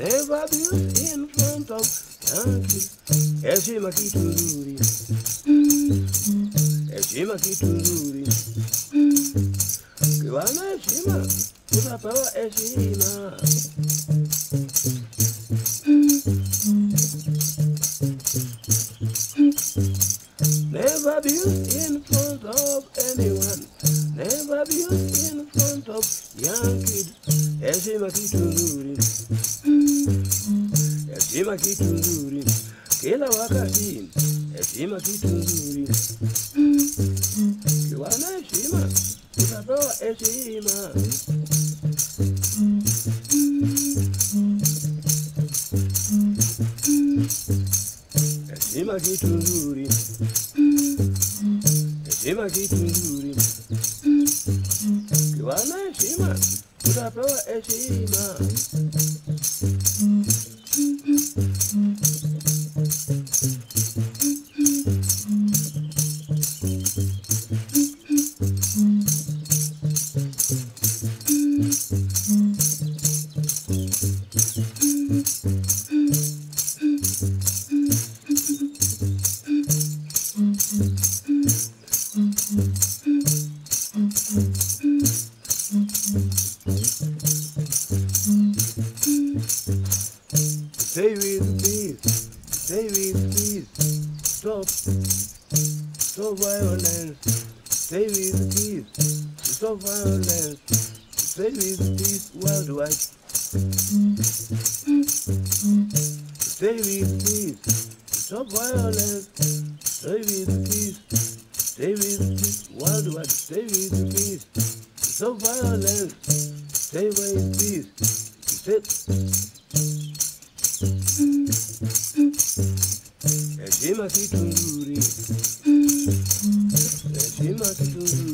never built in front of Yankee. Heshima kitu nzuri, heshima kitu nzuri. Ukiwa na heshima utapewa heshima. Never built in front of anyone, never built in front of young kids. Heshima kitu nzuri, heshima kitu nzuri. Kila wakati heshima kitu nzuri. Ukiwa na heshima utapewa heshima. Heshima kitu nzuri, heshima kitu nzuri. Ukiwa na heshima utapewa heshima. Stay with peace, stay with peace. Stop violence. Stay with peace, stop violence. Stay with peace worldwide. Stay with peace, stop violence. Stay with peace, stay with peace worldwide. Stay with peace, stop violence. Stay with peace. Heshima kitu nzuri, heshima kitu nzuri.